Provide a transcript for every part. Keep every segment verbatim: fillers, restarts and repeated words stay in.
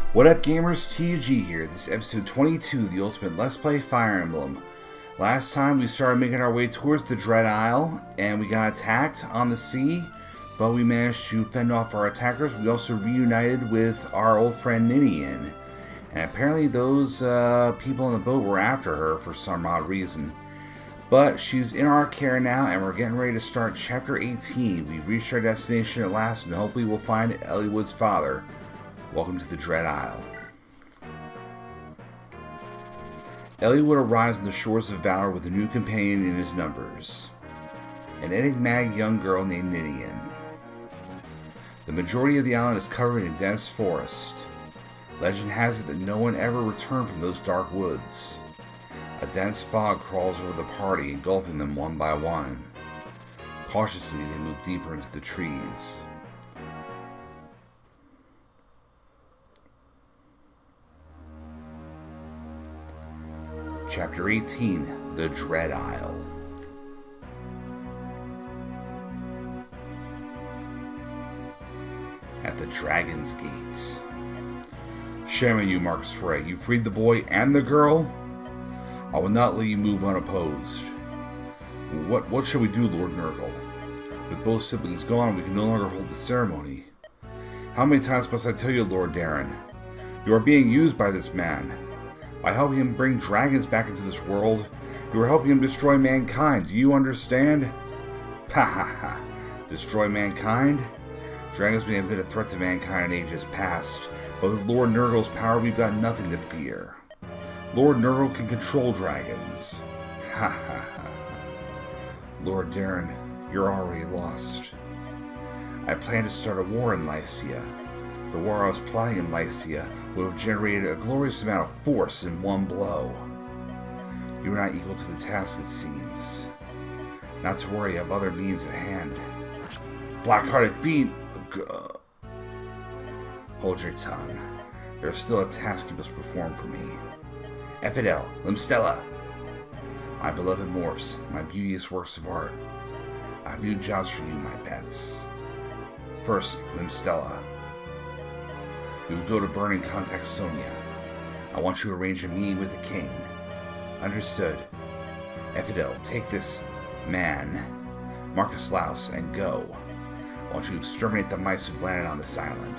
What up gamers, T U G here. This is episode twenty-two, the ultimate Let's Play Fire Emblem. Last time we started making our way towards the Dread Isle, and we got attacked on the sea, but we managed to fend off our attackers. We also reunited with our old friend Ninian, and apparently those uh, people on the boat were after her for some odd reason. But she's in our care now, and we're getting ready to start chapter eighteen. We've reached our destination at last, and hopefully we'll find Eliwood's father. Welcome to the Dread Isle. Eliwood arrives on the shores of Valor with a new companion in his numbers, an enigmatic young girl named Ninian. The majority of the island is covered in dense forest. Legend has it that no one ever returned from those dark woods. A dense fog crawls over the party, engulfing them one by one. Cautiously, they move deeper into the trees. Chapter eighteen, The Dread Isle. At the Dragon's Gate. Shame on you, Marcus Frey. You freed the boy and the girl? I will not let you move unopposed. What what shall we do, Lord Nurgle? With both siblings gone, we can no longer hold the ceremony. How many times must I tell you, Lord Darren? You are being used by this man. By helping him bring dragons back into this world, you are helping him destroy mankind. Do you understand? Ha ha ha. Destroy mankind? Dragons may have been a threat to mankind in ages past, but with Lord Nurgle's power, we've got nothing to fear. Lord Nurgle can control dragons. Ha ha ha. Lord Darren, you're already lost. I plan to start a war in Lycia. The war I was plotting in Lycia would have generated a glorious amount of force in one blow. You are not equal to the task, it seems. Not to worry, I have other means at hand. Black-hearted fiend! Hold your tongue. There is still a task you must perform for me. Ephidel, Limstella! My beloved morphs, my beauteous works of art. I have new jobs for you, my pets. First, Limstella. We will go to Burn and contact Sonia. I want you to arrange a meeting with the king. Understood. Ephidel, take this man, Marcus Laus, and go. I want you to exterminate the mice who've landed on this island.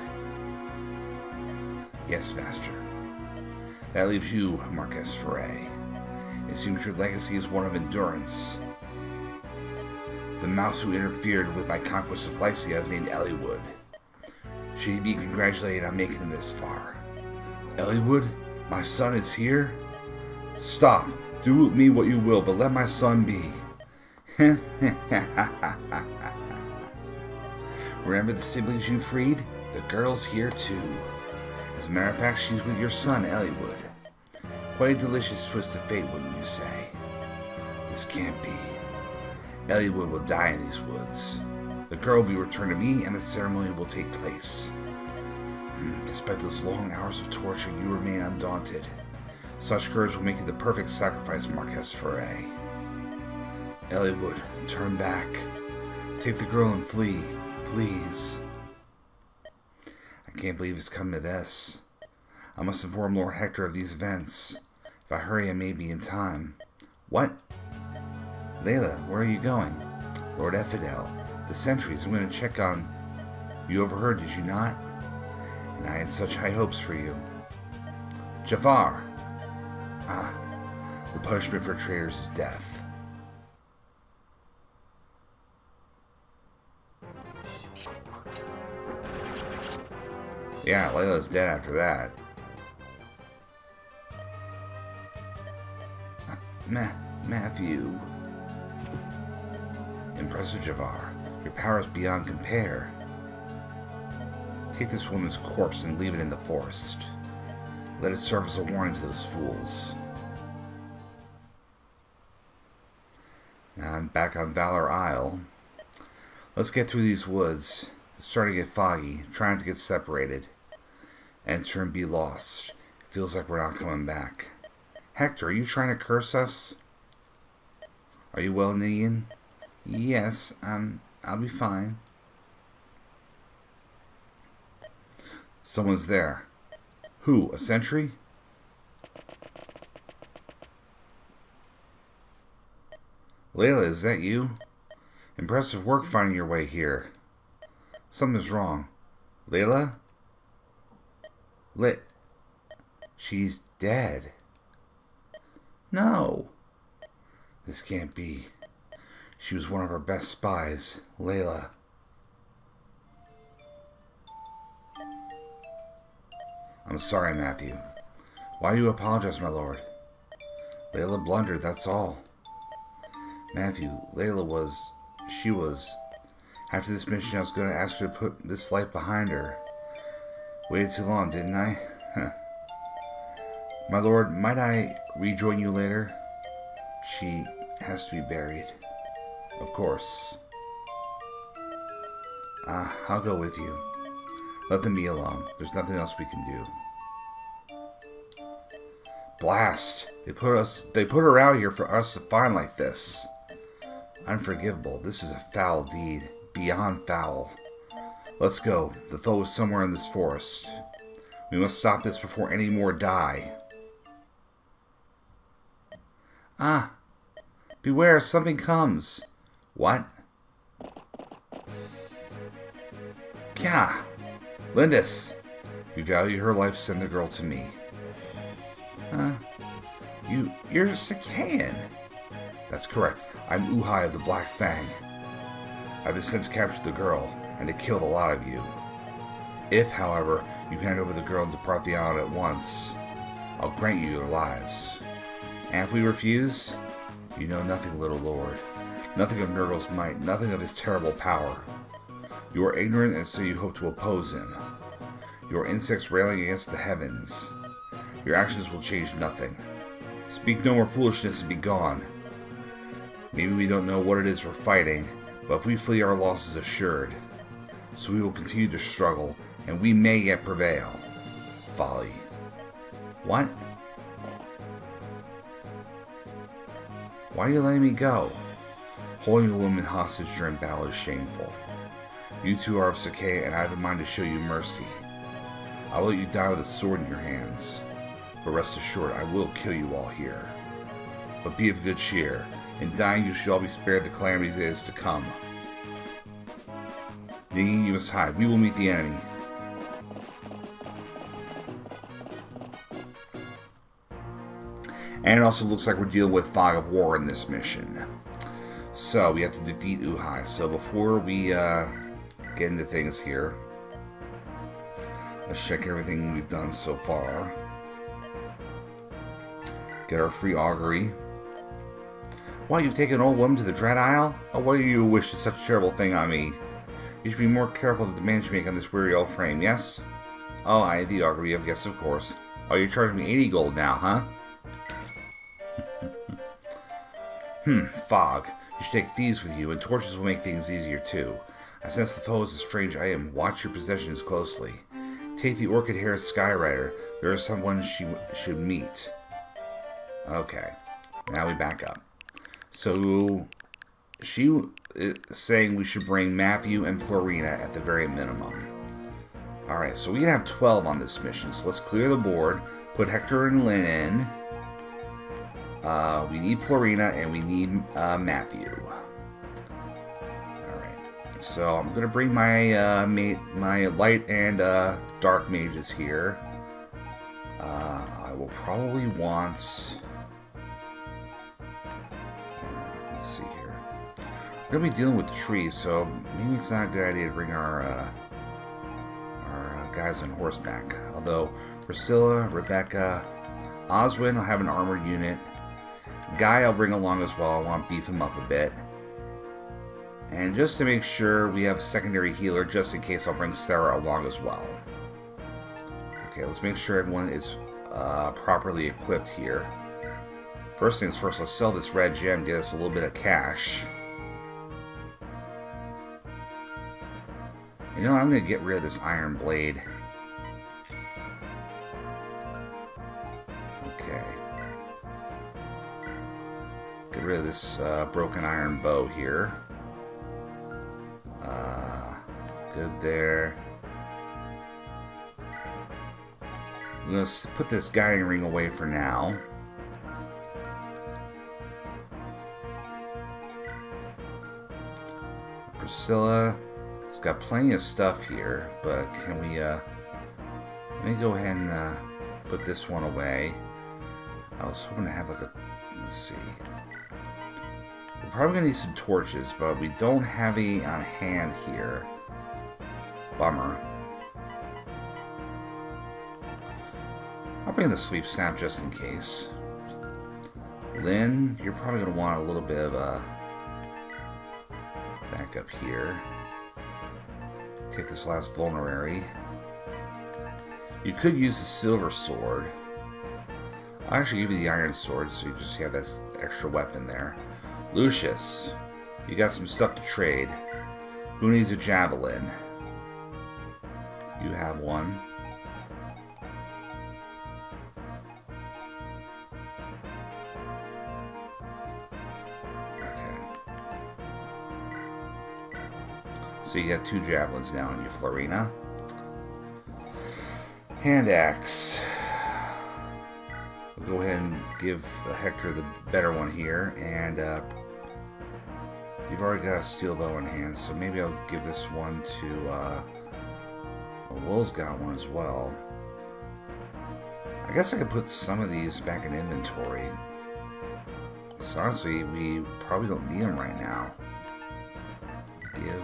Yes, master. That leaves you, Marcus Frey. It seems your legacy is one of endurance. The mouse who interfered with my conquest of Lycia is named Eliwood. Should he be congratulated on making it this far? Eliwood, my son is here? Stop. Do with me what you will, but let my son be. Remember the siblings you freed? The girl's here too. As a matter of fact, she's with your son, Eliwood. Quite a delicious twist of fate, wouldn't you say? This can't be. Eliwood will die in these woods. The girl will be returned to me, and the ceremony will take place. Despite those long hours of torture, you remain undaunted. Such courage will make you the perfect sacrifice, Marquess Frey. Eliwood, turn back. Take the girl and flee, please. I can't believe it's come to this. I must inform Lord Hector of these events. If I hurry, I may be in time. What? Layla, where are you going? Lord Ephidel. The sentries, I'm going to check on... You overheard, did you not? And I had such high hopes for you. Jafar! Ah, the punishment for traitors is death. Yeah, Layla's dead after that. Uh, Ma Matthew. Impressive, Jafar. Your power is beyond compare. Take this woman's corpse and leave it in the forest. Let it serve as a warning to those fools. Now I'm back on Valor Isle. Let's get through these woods. It's starting to get foggy, trying to get separated. Enter and be lost. It feels like we're not coming back. Hector, are you trying to curse us? Are you well, Ninian? Yes, um, I'll be fine. Someone's there. Who? A sentry? Layla, is that you? Impressive work finding your way here. Something's wrong. Layla? Lit. She's dead. No. This can't be. She was one of our best spies, Layla. I'm sorry, Matthew. Why do you apologize, my lord? Layla blundered, that's all. Matthew, Layla was... She was... After this mission, I was going to ask her to put this life behind her. Waited too long, didn't I? My lord, might I rejoin you later? She has to be buried. Of course. Ah, uh, I'll go with you. Let them be alone. There's nothing else we can do. Blast! They put us they put her out here for us to find like this. Unforgivable. This is a foul deed. Beyond foul. Let's go. The foe is somewhere in this forest. We must stop this before any more die. Ah! Beware, something comes. What? Kya! Lindis! We value her life, send the girl to me. Huh? You, you're Sakayan. That's correct. I'm Uhai of the Black Fang. I've been sent to capture the girl, and to kill a lot of you. If, however, you hand over the girl and depart the island at once, I'll grant you your lives. And if we refuse, you know nothing, little lord. Nothing of Nurgle's might, nothing of his terrible power. You are ignorant, and so you hope to oppose him. You are insects railing against the heavens. Your actions will change nothing. Speak no more foolishness and be gone. Maybe we don't know what it is we're fighting, but if we flee, our loss is assured. So we will continue to struggle, and we may yet prevail. Folly. What? Why are you letting me go? Holding a woman hostage during battle is shameful. You two are of Sakae, and I have a mind to show you mercy. I will let you die with a sword in your hands. But rest assured, I will kill you all here. But be of good cheer. In dying, you shall be spared the calamities that is to come. Niggy, you must hide. We will meet the enemy. And it also looks like we're dealing with Fog of War in this mission. So, we have to defeat Uhai. So, before we uh, get into things here, let's check everything we've done so far. Get our free augury. Why, you've taken an old woman to the Dread Isle? Oh, why do you wish such a terrible thing on me? You should be more careful of the demands you make on this weary old frame, yes? Oh, I, the augury, of yes, of course. Oh, you're charging me eighty gold now, huh? Hmm, fog. You should take thieves with you, and torches will make things easier, too. I sense the foe is a strange item. Watch your possessions closely. Take the orchid-haired Skyrider. There is someone she should meet. Okay. Now we back up. So, she is saying we should bring Matthew and Florina at the very minimum. Alright, so we can have twelve on this mission. So let's clear the board. Put Hector and Lynn in. Uh, we need Florina and we need uh, Matthew. Alright, so I'm going to bring my uh, ma my light and uh, dark mages here. Uh, I will probably want... Let's see here. We're going to be dealing with trees, so maybe it's not a good idea to bring our, uh, our uh, guys on horseback. Although, Priscilla, Rebecca, Oswin will have an armored unit. Guy I'll bring along as well. I want to beef him up a bit. And just to make sure we have a secondary healer, just in case, I'll bring Sarah along as well. Okay, let's make sure everyone is uh, properly equipped here. First things first, let's sell this red gem, get us a little bit of cash. You know, I'm going to get rid of this iron blade. Okay. Get rid of this uh, broken iron bow here. Uh, good there. I'm going to put this guiding ring away for now. Priscilla, it's got plenty of stuff here, but can we, uh, let me go ahead and uh, put this one away. I was hoping to have like a, let's see. We're probably going to need some torches, but we don't have any on hand here. Bummer. I'll bring the sleep snap just in case. Lynn, you're probably going to want a little bit of a back up here. Take this last vulnerary. You could use the silver sword. I'll actually give you the iron sword, so you just have that extra weapon there. Lucius, you got some stuff to trade. Who needs a javelin? You have one. So you got two javelins now in your Florina. Hand axe. We'll go ahead and give Hector the better one here, and uh, you've already got a steel bow in hand, so maybe I'll give this one to. Uh, well, Will's got one as well. I guess I could put some of these back in inventory. Because honestly, we probably don't need them right now. Give.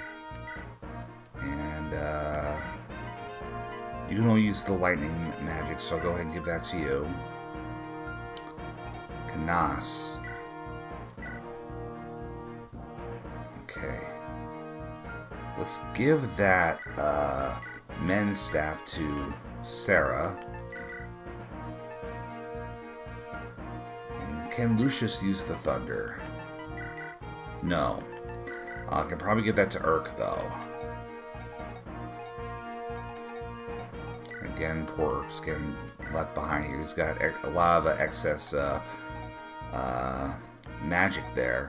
And, uh, you can only use the lightning magic, so I'll go ahead and give that to you. Canas. Okay. Let's give that, uh, men's staff to Sarah. And can Lucius use the thunder? No. Uh, I can probably give that to Urk, though. Again, poor Urk's getting left behind here. He's got a lot of excess uh, uh, magic there.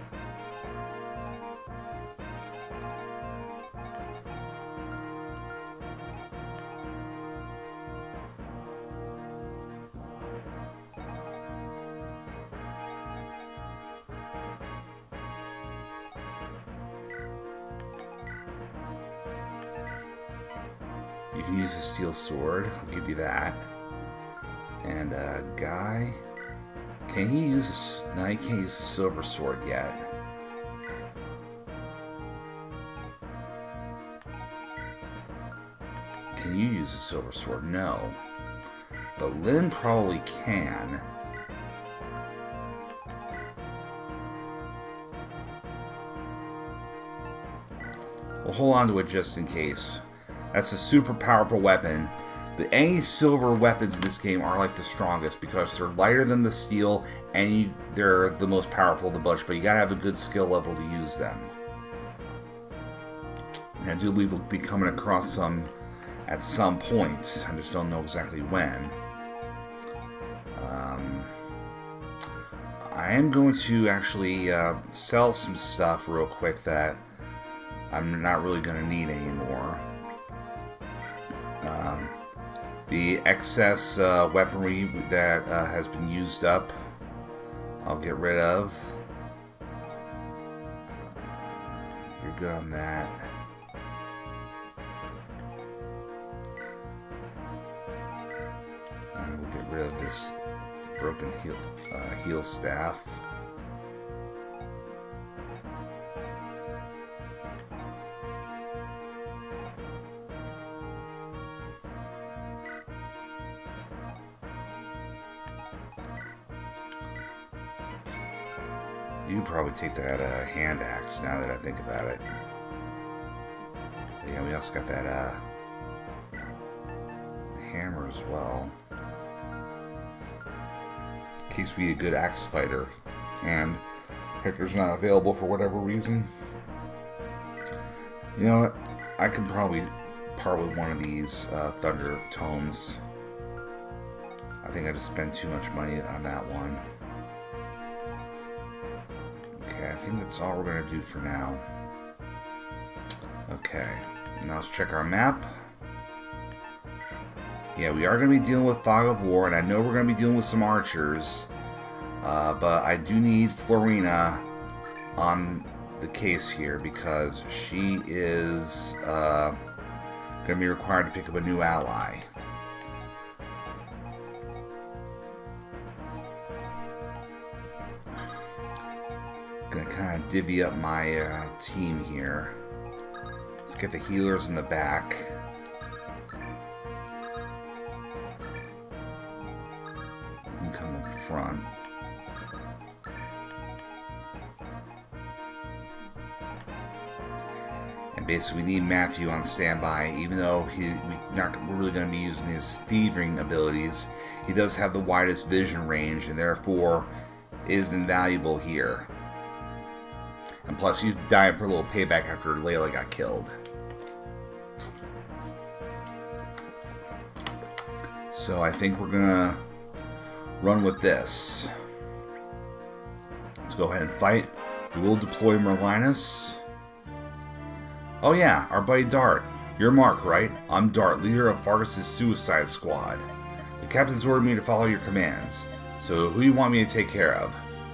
You can use a steel sword. I'll give you that. And uh, Guy, can he use? A, no, he can't use the silver sword yet. Can you use a silver sword? No. But Lynn probably can. We'll hold on to it just in case. That's a super powerful weapon. The any silver weapons in this game are like the strongest because they're lighter than the steel and you, they're the most powerful of the bunch, but you gotta have a good skill level to use them. And I do believe we'll be coming across some at some point. I just don't know exactly when. Um, I am going to actually uh, sell some stuff real quick that I'm not really going to need anymore. Um, the excess uh, weaponry that uh, has been used up, I'll get rid of. You're good on that. And we'll get rid of this broken heel, uh, heel staff. You probably take that uh, hand axe now that I think about it. Yeah, we also got that uh, hammer as well. In case we need a good axe fighter and Hector's not available for whatever reason. You know what? I can probably part with one of these uh, thunder tomes. I think I just spent too much money on that one. Okay, I think that's all we're going to do for now. Okay, now let's check our map. Yeah, we are going to be dealing with Fog of War, and I know we're going to be dealing with some archers. Uh, but I do need Florina on the case here because she is uh, going to be required to pick up a new ally. Going to kind of divvy up my uh, team here. Let's get the healers in the back. You can come up front. And basically we need Matthew on standby, even though he, we're not really going to be using his thieving abilities. He does have the widest vision range and therefore is invaluable here. And plus, he's dying for a little payback after Layla got killed. So I think we're gonna run with this. Let's go ahead and fight. We will deploy Merlinus. Oh yeah, our buddy Dart. You're Mark, right? I'm Dart, leader of Fargus's Suicide Squad. The captain's ordered me to follow your commands. So who do you want me to take care of?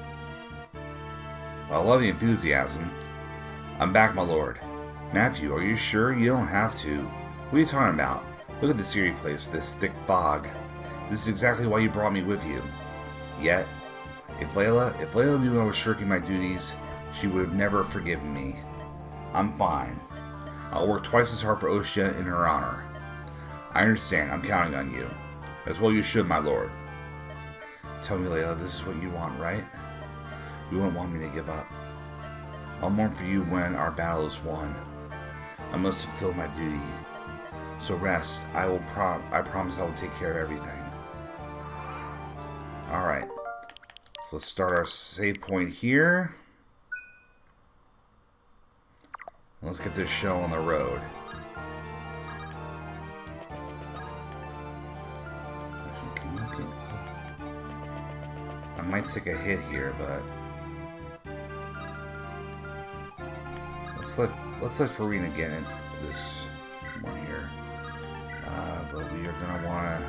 I love the enthusiasm. I'm back, my lord. Matthew, are you sure? You don't have to. What are you talking about? Look at this eerie place, this thick fog. This is exactly why you brought me with you. Yet, if Layla, if Layla knew I was shirking my duties, she would have never forgiven me. I'm fine. I'll work twice as hard for Osha in her honor. I understand. I'm counting on you. As well you should, my lord. Tell me, Layla, this is what you want, right? You won't want me to give up. I'll mourn for you when our battle is won. I must fulfill my duty. So rest. I will prom I promise I will take care of everything. Alright. So let's start our save point here. Let's get this show on the road. I might take a hit here, but Let's let let's let Farina get in this one here, uh, but we are gonna wanna.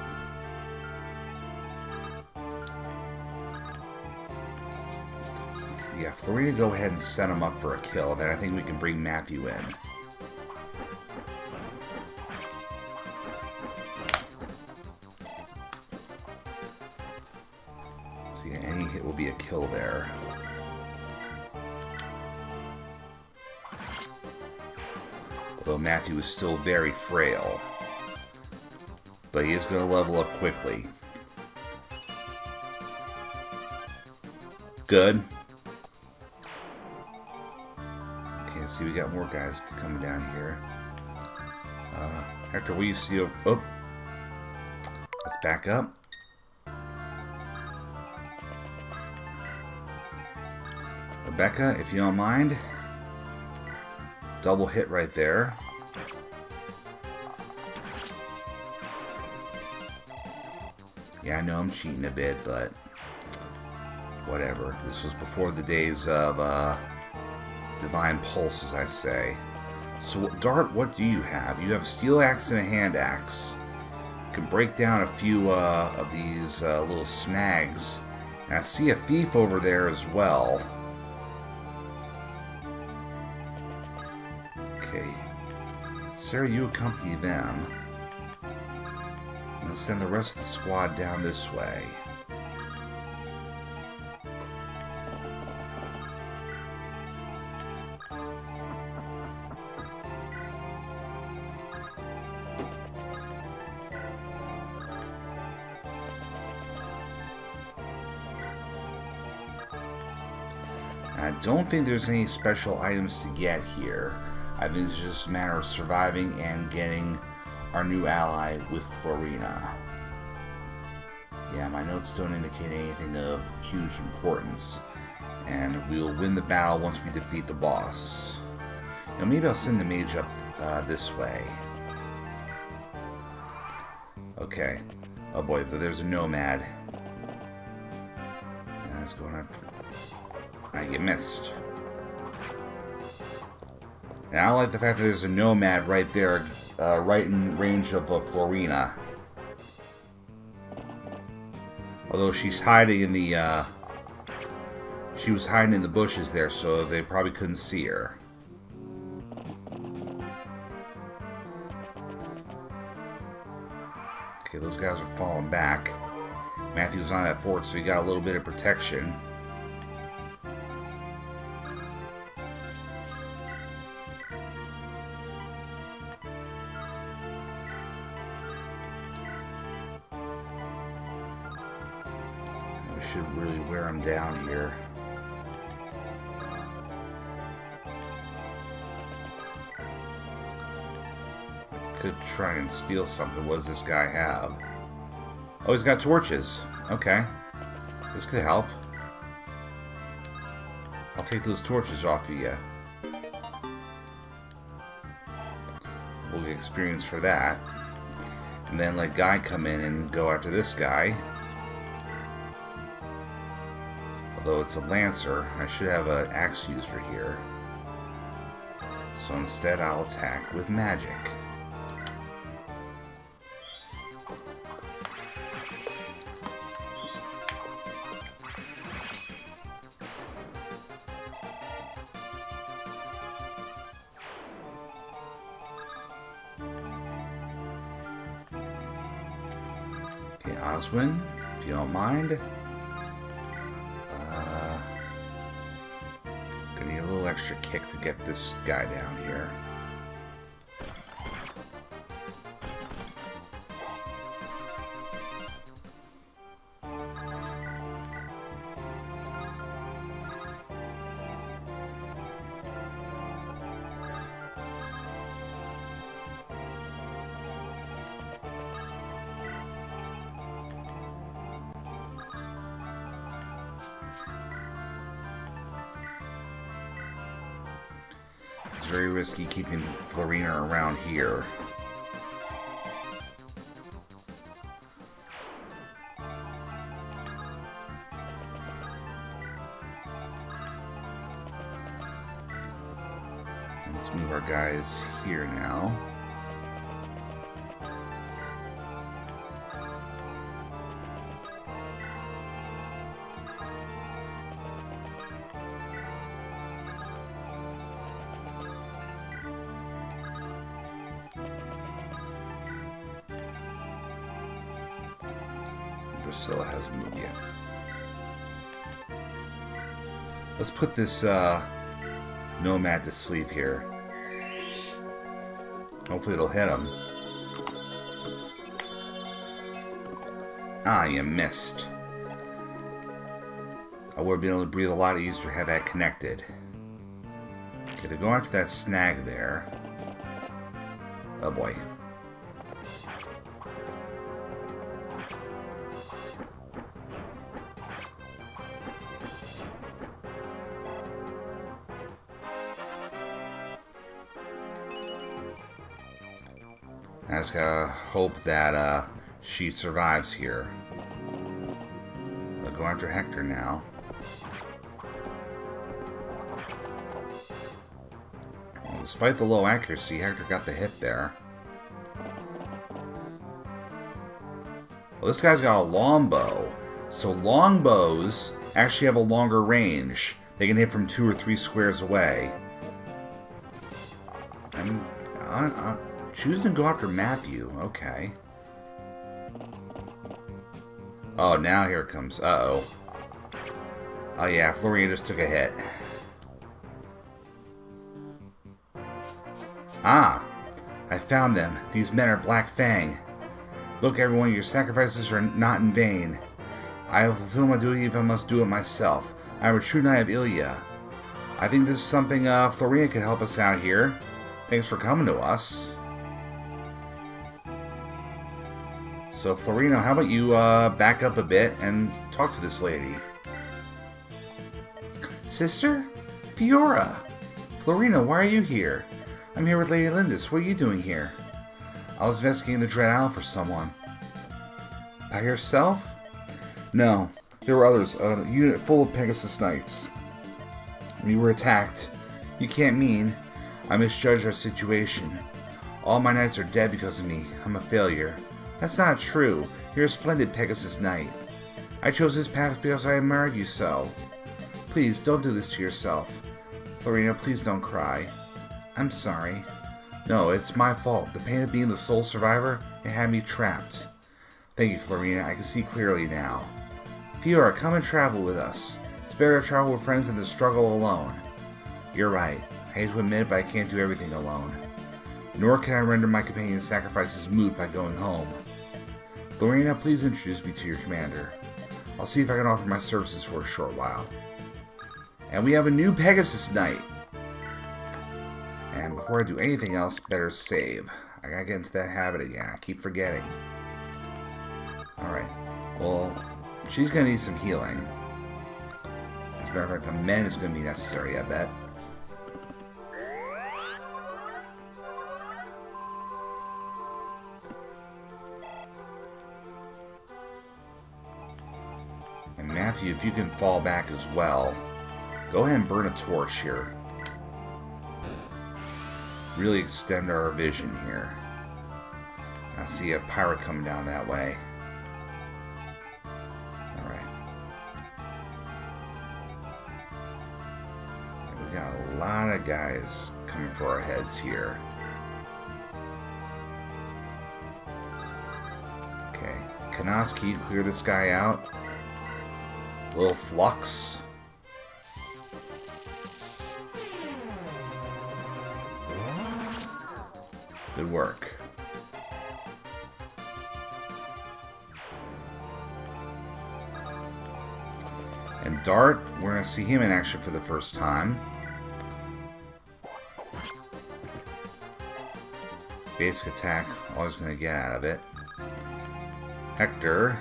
Yeah, Farina, go ahead and set him up for a kill. Then I think we can bring Matthew in. So yeah, any hit will be a kill there. Although Matthew is still very frail. But he is going to level up quickly. Good. Okay, see, we got more guys coming down here. Uh, Hector, what do you see over... Oh! Let's back up. Rebecca, if you don't mind. Double hit right there. Yeah, I know I'm cheating a bit, but whatever. This was before the days of uh, Divine Pulse, as I say. So, Dart, what do you have? You have a steel axe and a hand axe. You can break down a few uh, of these uh, little snags. And I see a thief over there as well. Okay. Sarah, you accompany them. I'm going to send the rest of the squad down this way. I don't think there's any special items to get here. I think it's just a matter of surviving and getting our new ally with Florina. Yeah, my notes don't indicate anything of huge importance. And we'll win the battle once we defeat the boss. Now maybe I'll send the mage up uh, this way. Okay. Oh boy, there's a nomad. That's going up. I get missed. And I like the fact that there's a nomad right there, uh, right in range of uh, Florina. Although she's hiding in the, uh... She was hiding in the bushes there, so they probably couldn't see her. Okay, those guys are falling back. Matthew's on that fort, so he got a little bit of protection. We should really wear him down here. Could try and steal something. What does this guy have? Oh, he's got torches. Okay. This could help. I'll take those torches off of you. We'll get experience for that. And then let Guy come in and go after this guy. Although it's a lancer, I should have an axe user here. So instead I'll attack with magic. Okay, Oswin, if you don't mind. Uh, gonna need a little extra kick to get this guy down here. It's very risky keeping Florina around here. Let's move our guys here now. Priscilla hasn't moved yet. Let's put this uh, nomad to sleep here. Hopefully it'll hit him. Ah, you missed. I would have been able to breathe a lot easier to have that connected. Okay, they're going after that snag there. Oh boy. I just gotta hope that uh, she survives here. I'll go after Hector now. Well, despite the low accuracy, Hector got the hit there. Well, this guy's got a longbow. So longbows actually have a longer range. They can hit from two or three squares away. I'm... I, I, choosing to go after Matthew. Okay. Oh, now here it comes. Uh-oh. Oh, yeah. Florian just took a hit. Ah. I found them. These men are Black Fang. Look, everyone. Your sacrifices are not in vain. I will fulfill my duty if I must do it myself. I am a true knight of Ilya. I think this is something uh, Florian could help us out here. Thanks for coming to us. So, Florino, how about you uh, back up a bit and talk to this lady? Sister? Fiora! Florino, why are you here? I'm here with Lady Lindis. What are you doing here? I was investigating the Dread Isle for someone. By yourself? No, there were others. A unit full of Pegasus Knights. We were attacked. You can't mean I misjudged our situation. All my knights are dead because of me. I'm a failure. That's not true. You're a splendid Pegasus Knight. I chose this path because I admired you so. Please, don't do this to yourself. Florina, please don't cry. I'm sorry. No, it's my fault. The pain of being the sole survivor, it had me trapped. Thank you, Florina. I can see clearly now. Fiora, come and travel with us. It's better to travel with friends than to struggle alone. You're right. I hate to admit it, but I can't do everything alone. Nor can I render my companion's sacrifices moot by going home. Florina, please introduce me to your commander. I'll see if I can offer my services for a short while. And we have a new Pegasus Knight. And before I do anything else, better save. I gotta get into that habit again. I keep forgetting. Alright. Well, she's gonna need some healing. As a matter of fact, the men is gonna be necessary, I bet. And Matthew, if you can fall back as well, go ahead and burn a torch here. Really extend our vision here. I see a pirate coming down that way. Alright. We got a lot of guys coming for our heads here. Okay. Kanas, can you clear this guy out? Little Flux. Good work. And Dart, we're going to see him in action for the first time. Basic attack, always going to get out of it. Hector.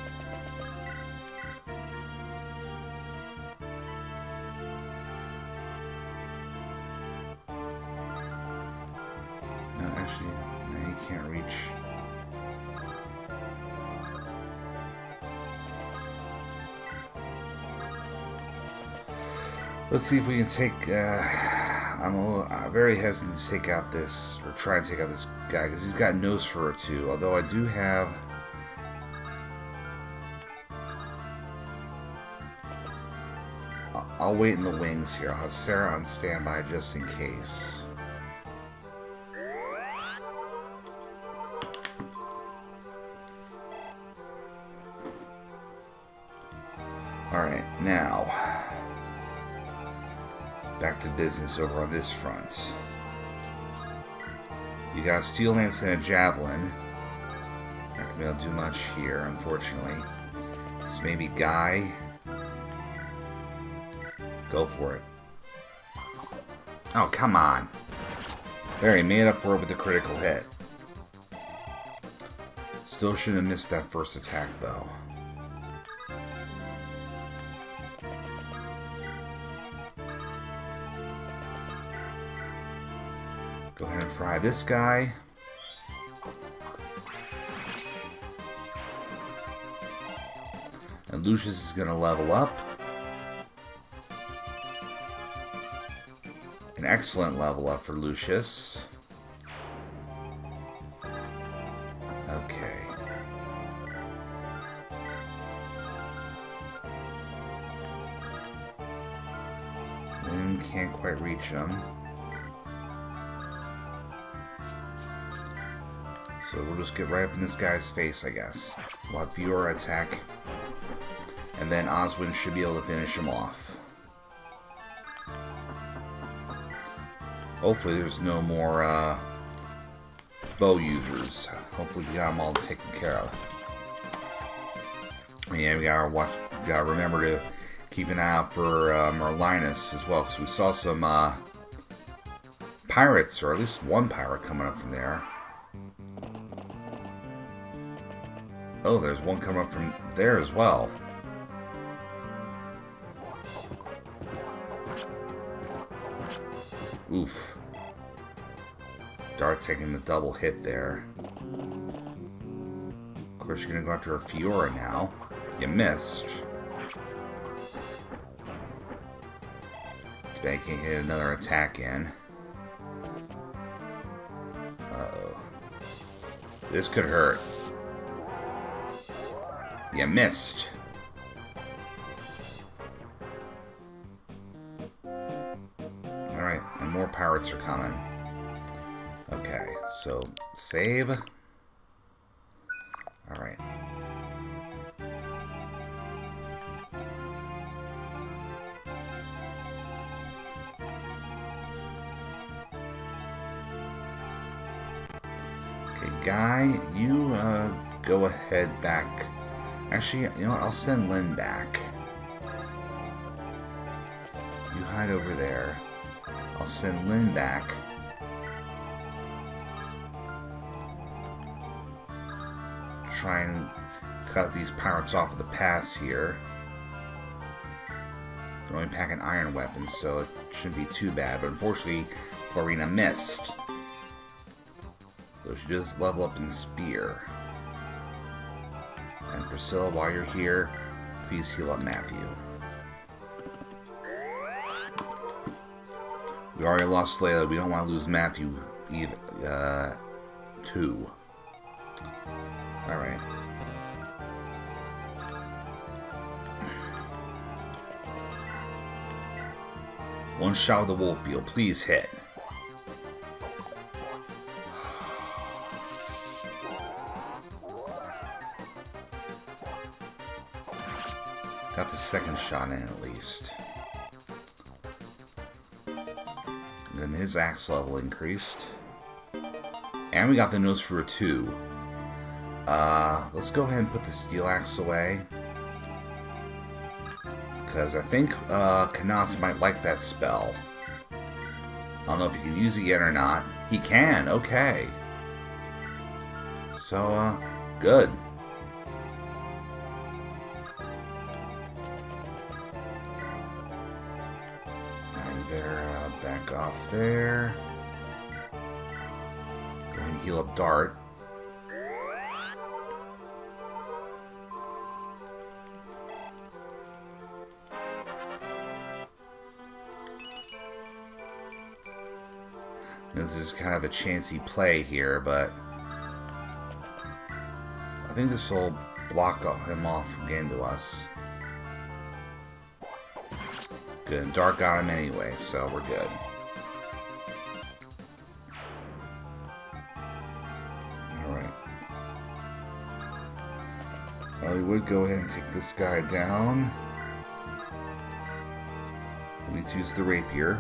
Let's see if we can take, uh, I'm a little, uh, very hesitant to take out this, or try and take out this guy, because he's got nose fur too, although I do have, I'll, I'll wait in the wings here. I'll have Sarah on standby just in case. Alright, now back to business over on this front. You got a steel lance and a javelin. Not gonna be able to do much here, unfortunately. So maybe Guy. Go for it. Oh, come on. There, he made up for it with a critical hit. Still shouldn't have missed that first attack, though. Go ahead and fry this guy. And Lucius is going to level up. An excellent level up for Lucius. Okay. Lynn can't quite reach him. So we'll just get right up in this guy's face, I guess. We'll have Fiora attack. And then Oswin should be able to finish him off. Hopefully there's no more uh, bow users. Hopefully we got them all taken care of. Yeah, we gotta watch. We gotta remember to keep an eye out for uh, Merlinus as well, because we saw some uh, pirates, or at least one pirate coming up from there. Oh, there's one coming up from there as well. Oof. Dart taking the double hit there. Of course, you're going to go after a Fiora now. You missed. Too bad you can't get another attack in. Uh-oh. This could hurt. You missed. pirates are coming. Okay, so save. Alright. Okay, Guy, you uh, go ahead back. Actually, you know what? I'll send Lynn back. You hide over there. I'll send Lynn back. Try and cut these pirates off of the pass here. They're only packing iron weapons, so it shouldn't be too bad. But unfortunately, Florina missed. So she does level up in Spear. And Priscilla, while you're here, please heal up Matthew. We already lost Layla. We don't want to lose Matthew either. Uh, too. Alright. One shot with the wolf beetle. Please hit. Got the second shot in at least. And then his axe level increased. And we got the nose for a two. Uh, let's go ahead and put the steel axe away. Because I think uh, Knas might like that spell. I don't know if he can use it yet or not. He can, okay. So, uh, good. Back off there. Go ahead and heal up Dart. This is kind of a chancy play here, but I think this will block him off from getting to us. Good. Dark got him anyway, so we're good. Alright. Eliwood, go ahead and take this guy down. We need to use the rapier.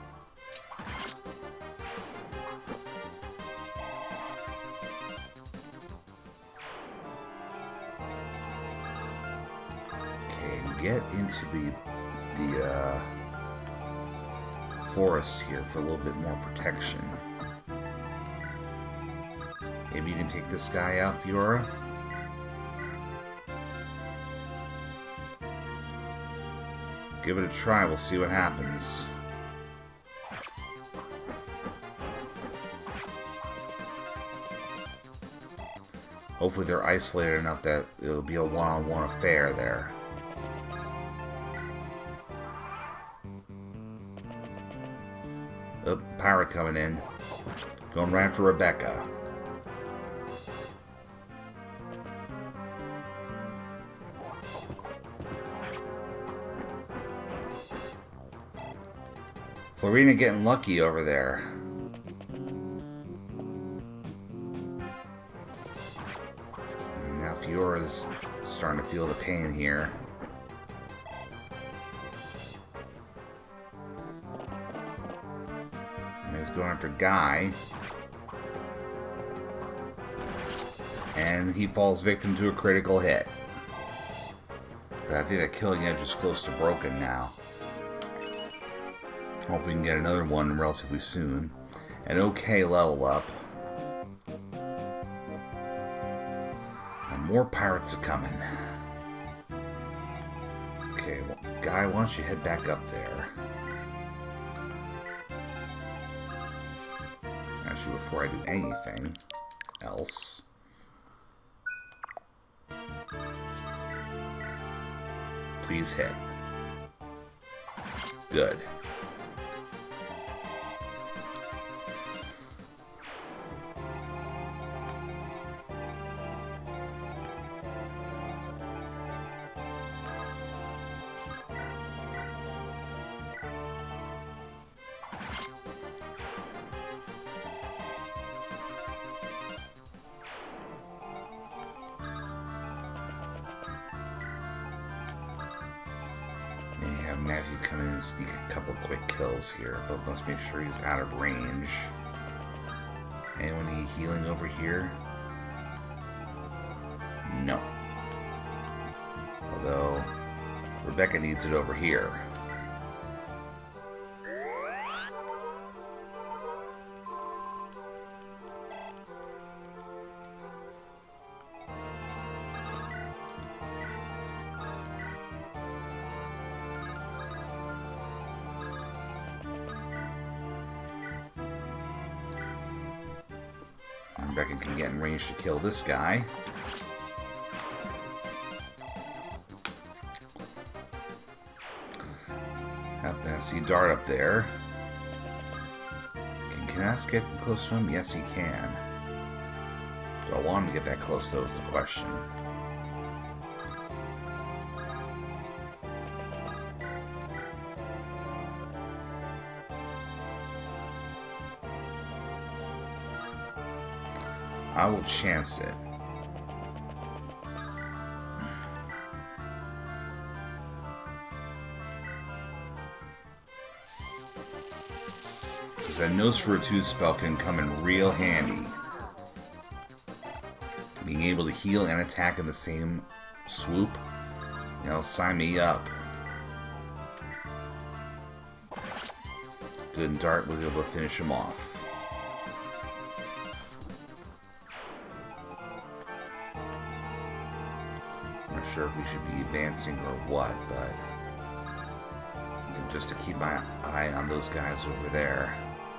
Okay, get into the the uh, forest here for a little bit more protection. Maybe you can take this guy out, Fiora. Give it a try, we'll see what happens. Hopefully they're isolated enough that it'll be a one-on-one affair there. Oh, pirate coming in. Going right after Rebecca. Florina getting lucky over there. And now Fiora's starting to feel the pain here. Going after Guy, and he falls victim to a critical hit. But I think that killing edge is close to broken now. Hope we can get another one relatively soon. An okay level up. And more pirates are coming. Okay, well, Guy, why don't you head back up there? Before I do anything else. Please hit. Good. have Matthew come in and sneak a couple quick kills here, but let's make sure he's out of range. Anyone need healing over here? No. Although, Rebecca needs it over here. Rebecca can get in range to kill this guy. I see Dart up there. Can Knaus get close to him? Yes, he can. Do I want him to get that close, though, is the question. I will chance it. Because that Nose for a Tooth spell can come in real handy. Being able to heal and attack in the same swoop, you know, sign me up. Good, and Dart was able to finish him off. I'm not sure if we should be advancing or what, but just to keep my eye on those guys over there.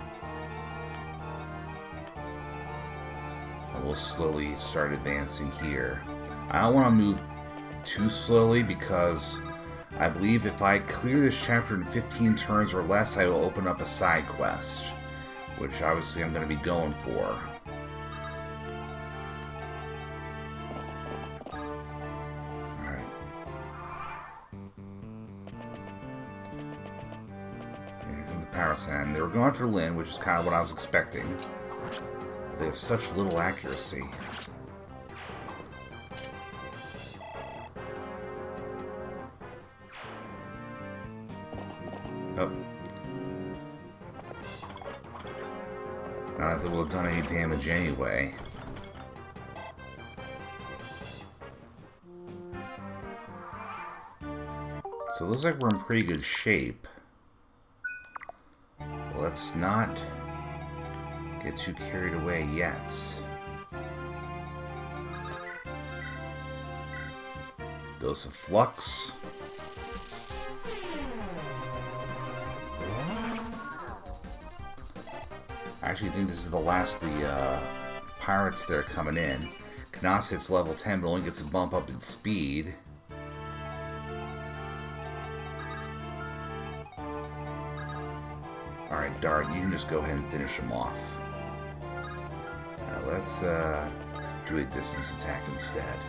And we'll slowly start advancing here. I don't want to move too slowly because I believe if I clear this chapter in fifteen turns or less, I will open up a side quest, which obviously I'm going to be going for. Alright. Here comes the power sand. They were going after Lynn, which is kind of what I was expecting. They have such little accuracy. Oh. Not that they will have done any damage anyway. So it looks like we're in pretty good shape. Well, let's not get too carried away yet. Dose of Flux. I actually think this is the last of the uh, pirates that are coming in. Knaus hits level ten, but only gets a bump up in speed. Alright, Dart, you can just go ahead and finish him off. Now let's uh, do a distance attack instead.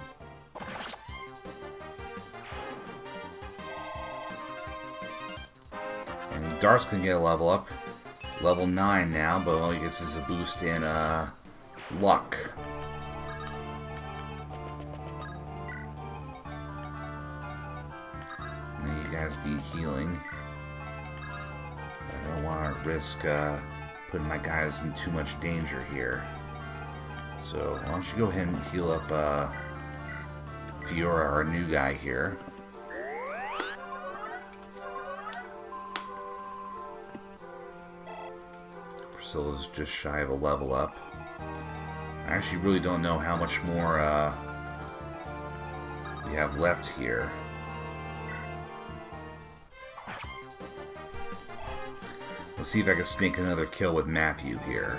And Dart's gonna get a level up. Level nine now, but all he gets is a boost in uh, luck. Now you guys need healing. I don't want to risk uh, putting my guys in too much danger here. So why don't you go ahead and heal up uh, Fiora, our new guy here. Priscilla's just shy of a level up. I actually really don't know how much more uh, we have left here. Let's see if I can sneak another kill with Matthew here.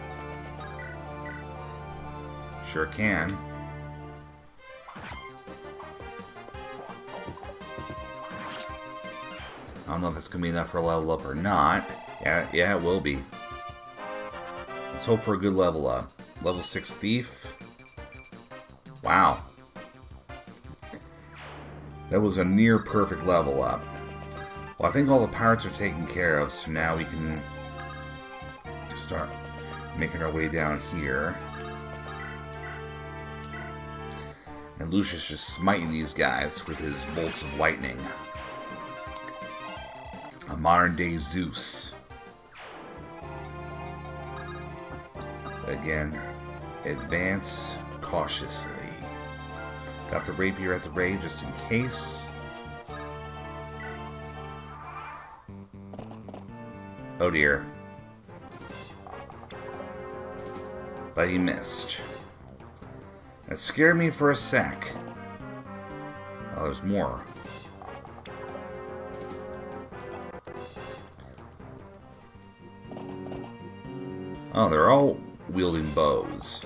Sure can. I don't know if it's going to be enough for a level up or not. Yeah, yeah, it will be. Let's hope for a good level up. Level six Thief. Wow. That was a near perfect level up. Well, I think all the pirates are taken care of, so now we can start making our way down here. And Lucius just smiting these guys with his bolts of lightning. modern-day Zeus. Again, advance cautiously. Got the rapier at the ready just in case. Oh dear. But he missed. That scared me for a sec. Oh, there's more. Oh, they're all wielding bows.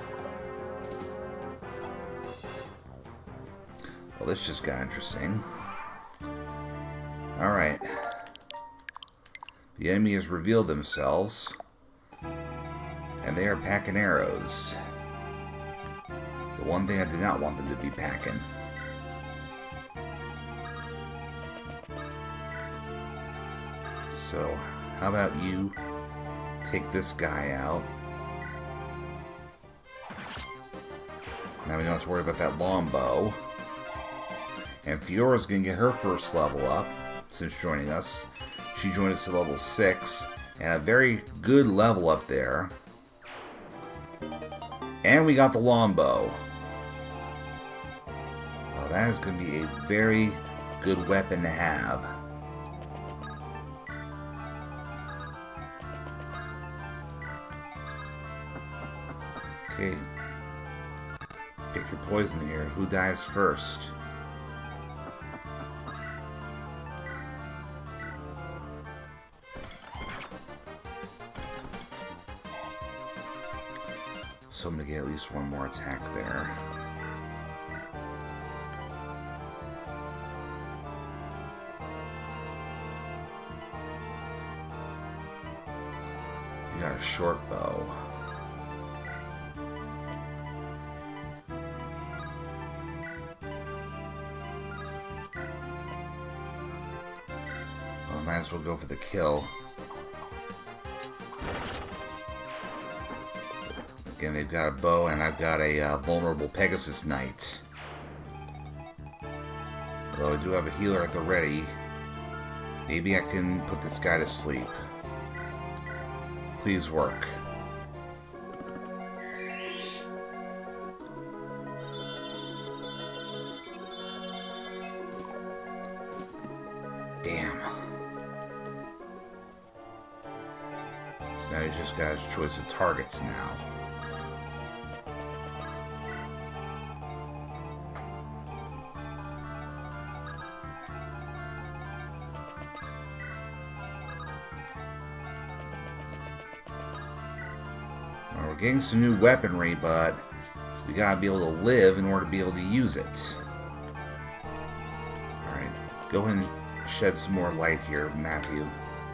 Well, this just got interesting. Alright. The enemy has revealed themselves. And they are packing arrows. The one thing I did not want them to be packing. So, how about you take this guy out? Now we don't have to worry about that longbow. And Fiora's gonna get her first level up since joining us. She joined us at level six, and a very good level up there. And we got the longbow. Well, that is going to be a very good weapon to have. Okay. Pick your poison here. Who dies first? So I'm going to get at least one more attack there. You got a short bow. Well, I might as well go for the kill. Again, they've got a bow, and I've got a uh, vulnerable Pegasus Knight. Although I do have a healer at the ready. Maybe I can put this guy to sleep. Please work. Damn. So now he's just got his choice of targets now. We're getting some new weaponry, but we gotta be able to live in order to be able to use it. Alright, go ahead and shed some more light here, Matthew.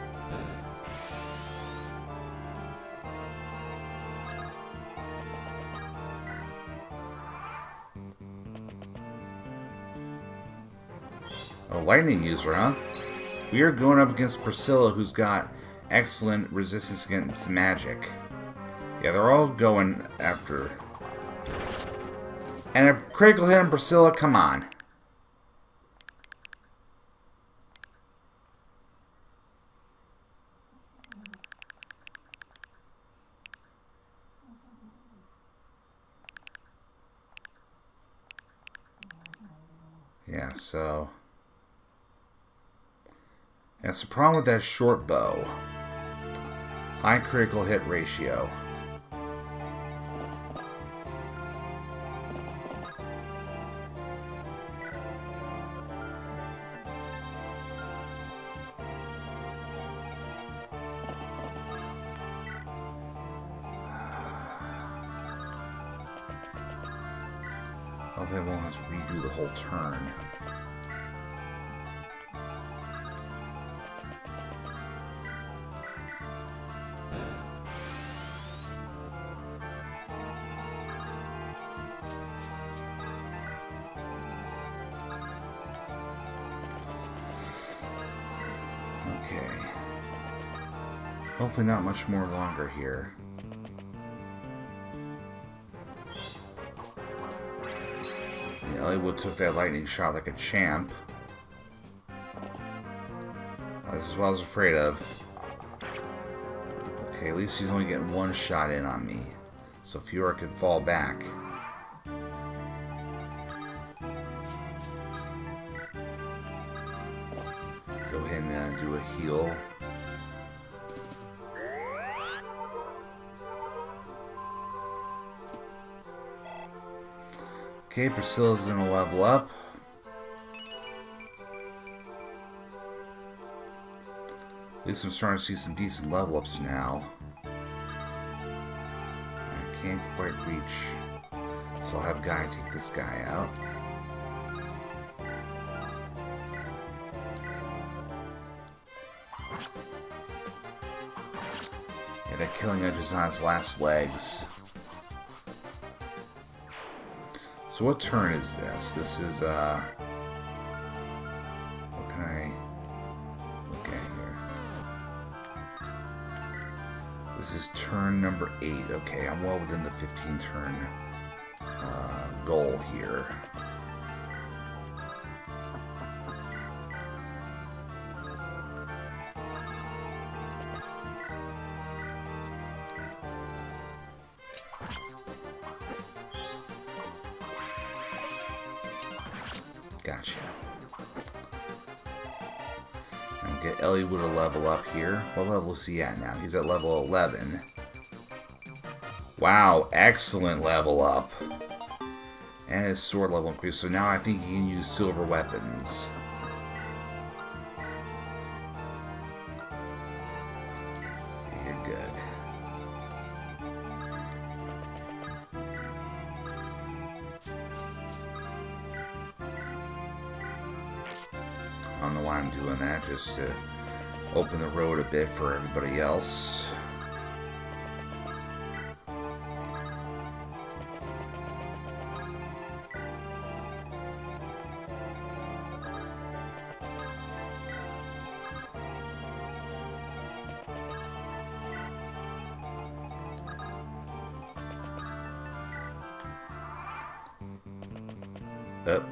A lightning user, huh? We are going up against Priscilla, who's got excellent resistance against magic. Yeah, they're all going after. And a critical hit on Priscilla, come on. Yeah, so. That's the problem with that short bow. High critical hit ratio. Hopefully I won't have to redo the whole turn. Okay. Hopefully not much more longer here. Eliwood took that lightning shot like a champ. this is what I was afraid of. Okay, at least he's only getting one shot in on me. So Fiora could fall back. Go ahead and uh, do a heal. Okay, Priscilla's gonna level up. At least I'm starting to see some decent level ups now. I can't quite reach, so I'll have Guy take this guy out. Yeah, that killing edge is on its last legs. So what turn is this? This is, uh... what can I look at here? This is turn number eight. Okay, I'm well within the fifteen turn uh, goal here. Gotcha. I'll get Eliwood to level up here. What level is he at now? He's at level eleven. Wow, excellent level up. And his sword level increased, so now I think he can use silver weapons. You're good. I don't know why I'm doing that, just to open the road a bit for everybody else. Up.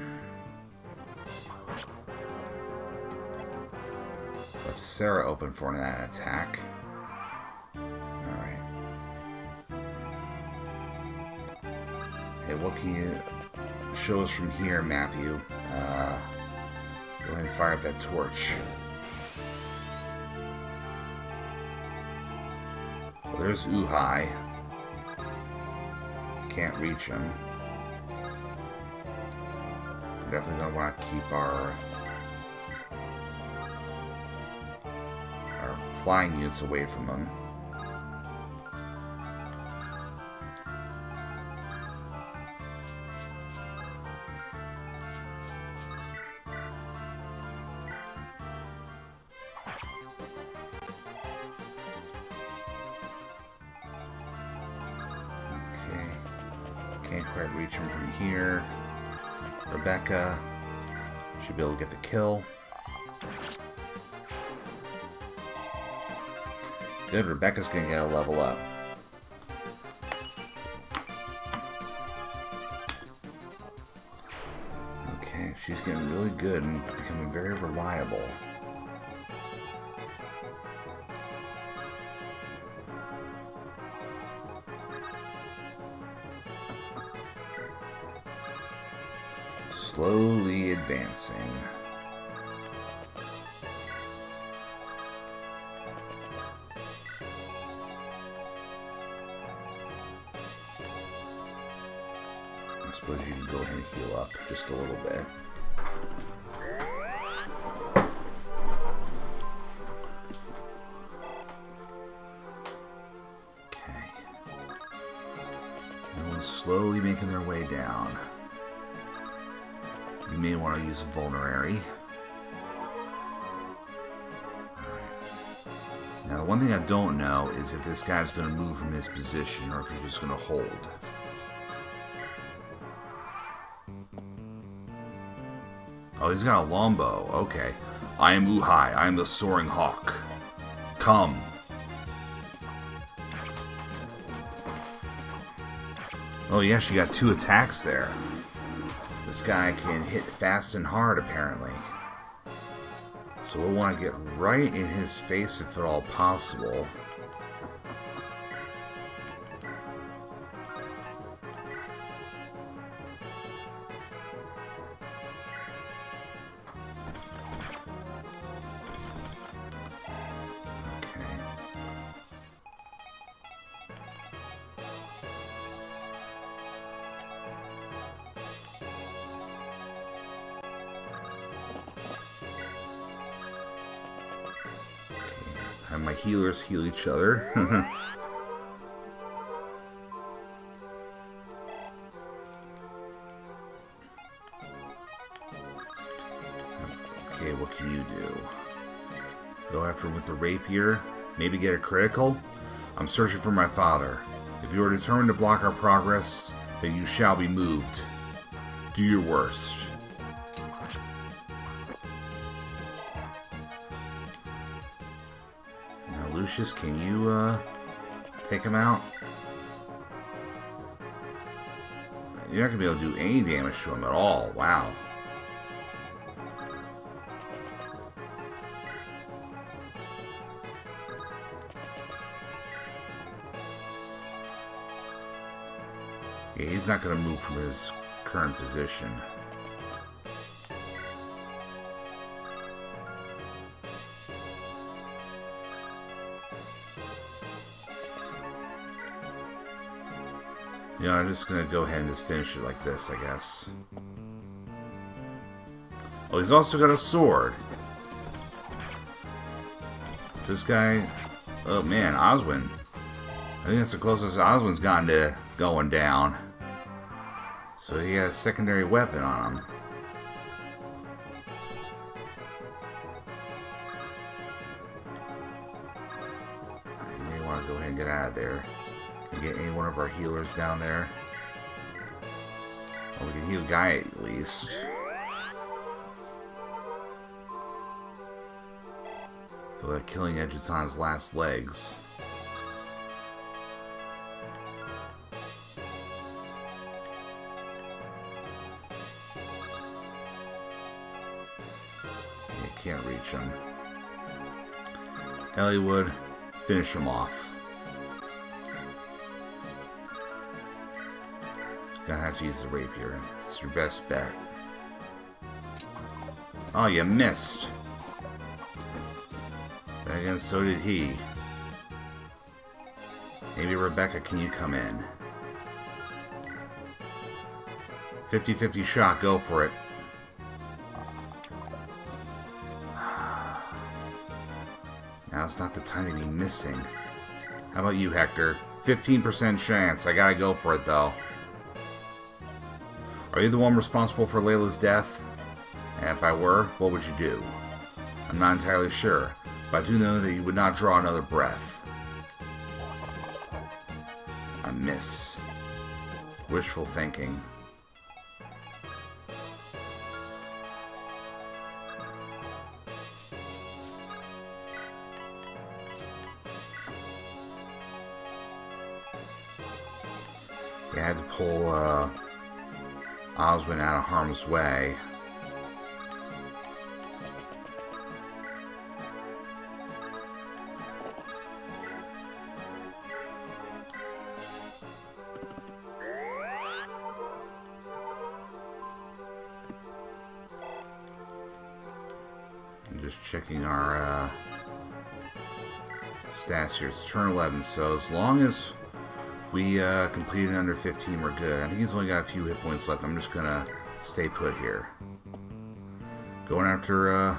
Left Sarah open for that attack. Alright. Hey, what can you show us from here, Matthew? Uh, go ahead and fire up that torch. Well, there's Uhai. Can't reach him. We're definitely going to want to keep our our flying units away from them. Okay, can't quite reach him from here. Rebecca should be able to get the kill. Good, Rebecca's gonna get a level up. Okay, she's getting really good and becoming very reliable. Slowly advancing. I suppose you can go ahead and heal up just a little bit. Okay. Everyone's slowly making their way down. You may want to use a vulnerary. Alright. Now, the one thing I don't know is if this guy's going to move from his position or if he's just going to hold. Oh, he's got a longbow. Okay. I am Uhai. I am the soaring hawk. Come. Oh, yeah, she got two attacks there. This guy can hit fast and hard, apparently. So So we'll want to get right in his face if at all possible. Have my healers heal each other. Okay, what can you do? Go after him with the rapier. Maybe get a critical? I'm searching for my father. If you are determined to block our progress, then you shall be moved. Do your worst. Lucius, can you uh, take him out? You're not going to be able to do any damage to him at all. Wow. Yeah, he's not going to move from his current position. You know, I'm just gonna go ahead and just finish it like this, I guess. Oh, he's also got a sword. So this guy... Oh, man, Oswin. I think that's the closest Oswin's gotten to going down. So he has a secondary weapon on him. You may want to go ahead and get out of there. Can we get any one of our healers down there? Well, we can heal Guy at least. Though that killing edge is on his last legs. You can't reach him. Eliwood, finish him off. Gonna have to use the rapier. It's your best bet. Oh, you missed. Then again, so did he. Maybe Rebecca, can you come in? fifty fifty shot, go for it. Now's not the time to be missing. How about you, Hector? fifteen percent chance. I gotta go for it, though. Are you the one responsible for Layla's death? And if I were, what would you do? I'm not entirely sure, but I do know that you would not draw another breath. I miss. Wishful thinking. Yeah, I had to pull, uh... Oswin out of harm's way. I'm just checking our uh, stats here. It's turn eleven, so as long as we uh, completed under fifteen, we're good. I think he's only got a few hit points left. I'm just gonna stay put here. Going after, uh...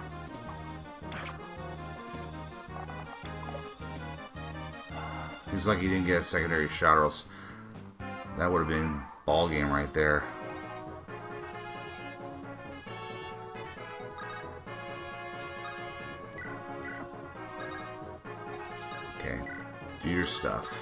seems like he didn't get a secondary shot, or else that would have been ball game right there. Okay, do your stuff.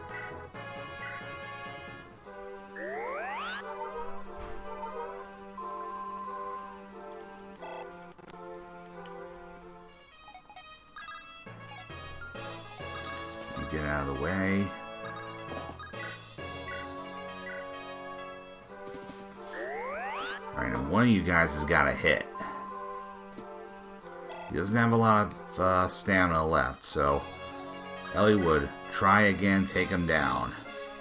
Get out of the way. Alright, and one of you guys has got a hit. He doesn't have a lot of uh, stamina left, so Eliwood, try again, take him down.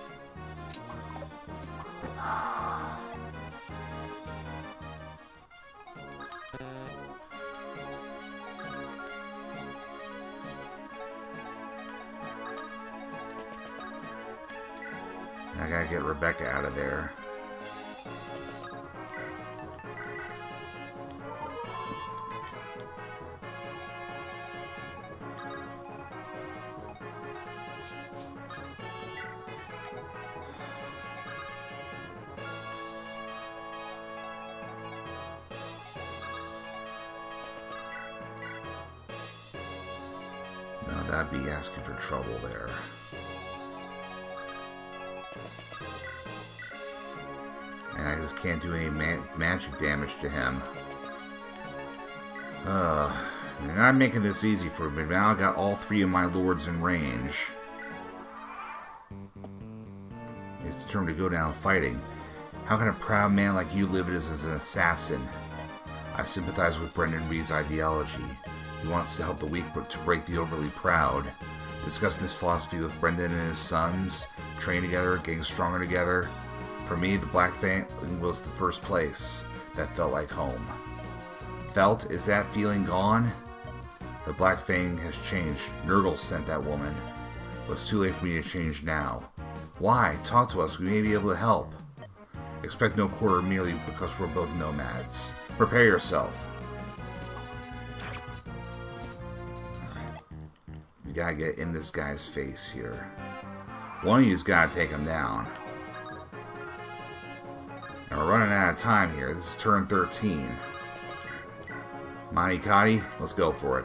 I gotta get Rebecca out of there. No, that'd be asking for trouble there. And I just can't do any ma magic damage to him. Uh, you're not making this easy for me. Now I got all three of my lords in range. It's determined to go down fighting. How can a proud man like you live as an assassin? I sympathize with Brendan Reed's ideology. He wants to help the weak but to break the overly proud. Discussing this philosophy with Brendan and his sons, train together, getting stronger together. For me, the Black Fang was the first place that felt like home. Felt? Is that feeling gone? The Black Fang has changed. Nurgle sent that woman. But it's too late for me to change now. Why? Talk to us. We may be able to help. Expect no quarter merely because we're both nomads. Prepare yourself. Alright. We gotta get in this guy's face here. One of you's gotta take him down. And we're running out of time here. This is turn thirteen. Monty Cotty, let's go for it.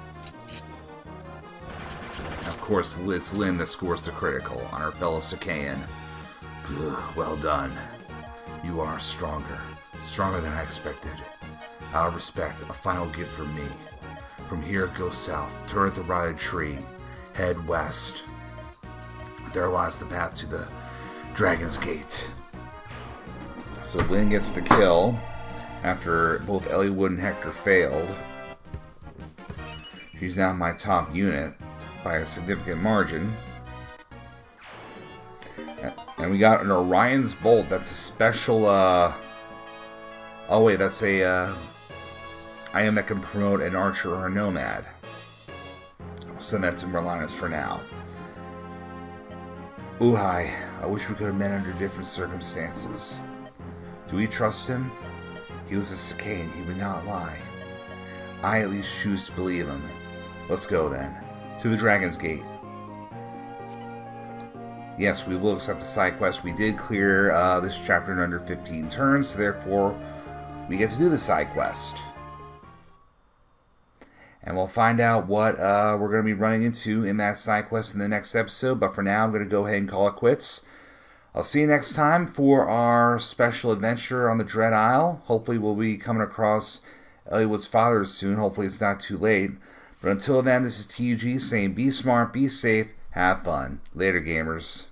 Of course, it's Lynn that scores the critical on our fellow Sakayan. Well done. You are stronger. Stronger than I expected. Out of respect, a final gift from me. From here, go south. Turn at the rotted tree. Head west. There lies the path to the Dragon's Gate. So Lynn gets the kill after both Eliwood and Hector failed. She's now my top unit by a significant margin. And we got an Orion's Bolt. That's a special, uh... Oh wait, that's a, uh... item that can promote an archer or a nomad. I'll send that to Merlinus for now. Uhai, I wish we could have met under different circumstances. Do we trust him? He was a Sakayan, he would not lie. I at least choose to believe him. Let's go then. To the Dragon's Gate. Yes, we will accept the side quest. We did clear uh, this chapter in under fifteen turns, so therefore we get to do the side quest. And we'll find out what uh, we're going to be running into in that side quest in the next episode. But for now, I'm going to go ahead and call it quits. I'll see you next time for our special adventure on the Dread Isle. Hopefully we'll be coming across Eliwood's father soon. Hopefully it's not too late. But until then, this is T U G saying be smart, be safe, have fun. Later, gamers.